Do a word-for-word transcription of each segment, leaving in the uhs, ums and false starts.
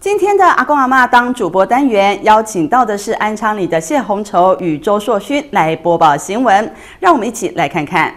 今天的阿公阿嬷当主播单元，邀请到的是安昌里的谢红绸与周硕勋来播报新闻，让我们一起来看看。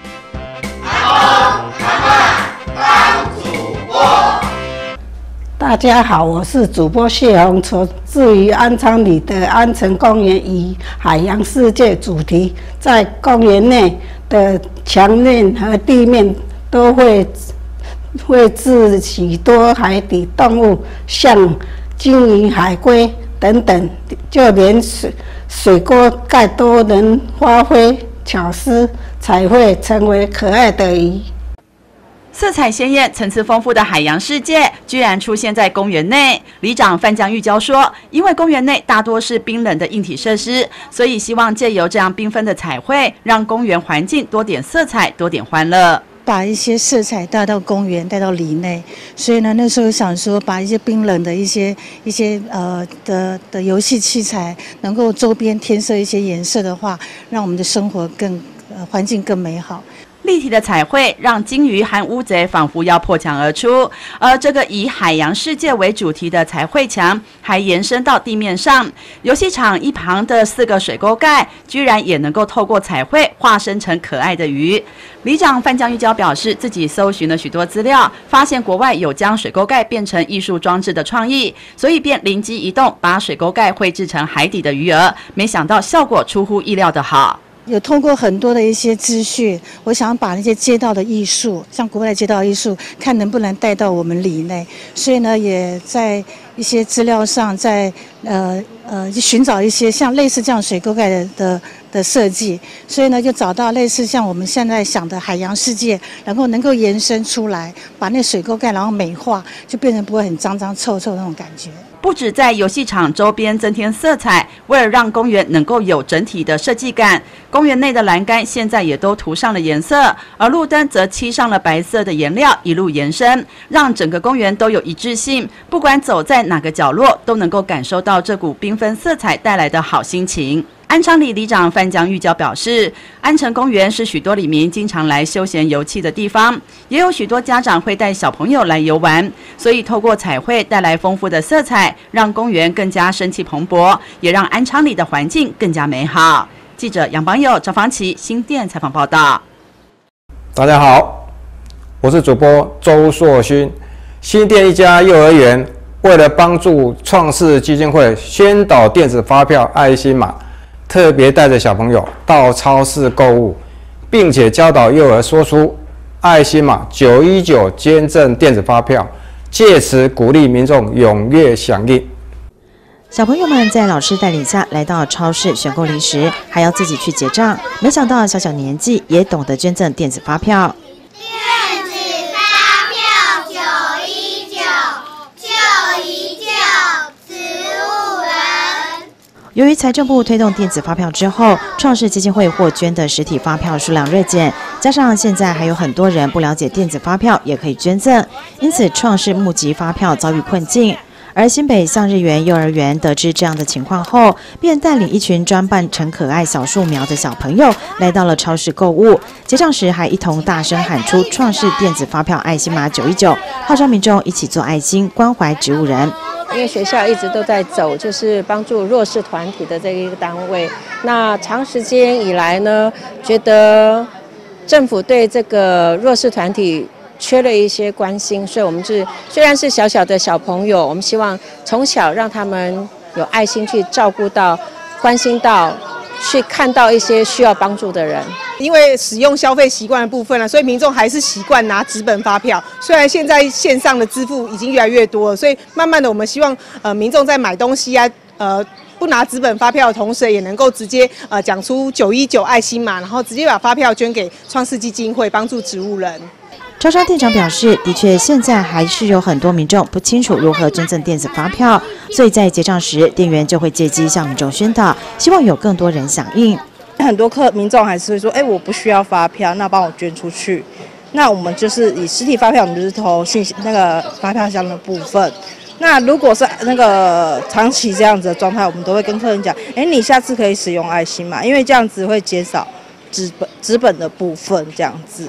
阿公阿嬷当主播。 大家好，我是主播谢红绸。至于安昌里的安城公园以海洋世界主题，在公园内的墙面和地面都会绘制许多海底动物，像鲸鱼、海龟等等，就连水水锅盖都能发挥巧思，彩绘成为可爱的鱼。 色彩鲜艳、层次丰富的海洋世界居然出现在公园内。里长范江玉娇说，因为公园内大多是冰冷的硬体设施，所以希望借由这样缤纷的彩绘，让公园环境多点色彩，多点欢乐。 把一些色彩带到公园，带到里内，所以呢，那时候想说，把一些冰冷的一些一些呃的的游戏器材，能够周边添色一些颜色的话，让我们的生活更呃环境更美好。 立体的彩绘让鲸鱼和乌贼仿佛要破墙而出，而这个以海洋世界为主题的彩绘墙还延伸到地面上。游戏场一旁的四个水沟盖居然也能够透过彩绘化身成可爱的鱼。里长范江玉娇表示，自己搜寻了许多资料，发现国外有将水沟盖变成艺术装置的创意，所以便灵机一动，把水沟盖绘制成海底的鱼儿。没想到效果出乎意料的好。 有通过很多的一些资讯，我想把那些街道的艺术，像国外的街道艺术，看能不能带到我们里内。所以呢，也在一些资料上，在呃呃寻找一些像类似这样水沟盖的的的设计。所以呢，就找到类似像我们现在想的海洋世界，然后能够延伸出来，把那水沟盖然后美化，就变成不会很脏脏臭臭那种感觉。 不止在游戏场周边增添色彩，为了让公园能够有整体的设计感，公园内的栏杆现在也都涂上了颜色，而路灯则漆上了白色的颜料，一路延伸，让整个公园都有一致性。不管走在哪个角落，都能够感受到这股缤纷色彩带来的好心情。安昌里里长范江玉娇表示，安城公园是许多里民经常来休闲游憩的地方，也有许多家长会带小朋友来游玩，所以透过彩绘带来丰富的色彩，让公园更加生气蓬勃，也让安昌里的环境更加美好。记者杨邦佑、赵芳琪新店采访报道。 大家好，我是主播周硕勋。新店一家幼儿园为了帮助创世基金会宣导电子发票爱心码，特别带着小朋友到超市购物，并且教导幼儿说出爱心码九一九捐赠电子发票，借此鼓励民众踊跃响应。 小朋友们在老师带领下来到超市选购零食，还要自己去结账。没想到小小年纪也懂得捐赠电子发票。 电子发票九一九，救一救植物人。 由于财政部推动电子发票之后，创世基金会获捐的实体发票数量锐减，加上现在还有很多人不了解电子发票也可以捐赠，因此创世募集发票遭遇困境。而新北向日园幼儿园得知这样的情况后，便带领一群装扮成可爱小树苗的小朋友来到了超市购物，结账时还一同大声喊出创世电子发票爱心码九一九，号召民众一起做爱心，关怀植物人。 因为学校一直都在走，就是帮助弱势团体的这一个单位。那长时间以来呢，觉得政府对这个弱势团体缺了一些关心，所以我们是虽然是小小的小朋友，我们希望从小让他们有爱心去照顾到、关心到、去看到一些需要帮助的人。 因为使用消费习惯的部分了，所以民众还是习惯拿纸本发票。虽然现在线上的支付已经越来越多了，所以慢慢的我们希望呃民众在买东西啊，呃不拿纸本发票的同时，也能够直接呃讲出九一九爱心码，然后直接把发票捐给创世基金会，帮助植物人。 超商店长表示，的确现在还是有很多民众不清楚如何捐赠电子发票，所以在结账时，店员就会借机向民众宣导，希望有更多人响应。 很多客民众还是会说，哎，我不需要发票，那帮我捐出去。那我们就是以实体发票，我们就是投信息那个发票箱的部分。那如果是那个长期这样子的状态，我们都会跟客人讲，哎，你下次可以使用爱心码，因为这样子会减少纸本纸本的部分这样子。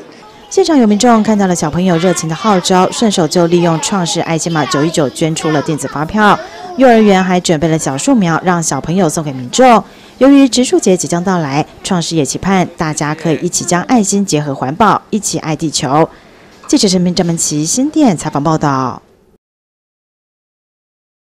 现场有民众看到了小朋友热情的号召，顺手就利用创世爱心码九一九捐出了电子发票。幼儿园还准备了小树苗，让小朋友送给民众。由于植树节即将到来，创世也期盼大家可以一起将爱心结合环保，一起爱地球。记者陈明、张文琪新店采访报道。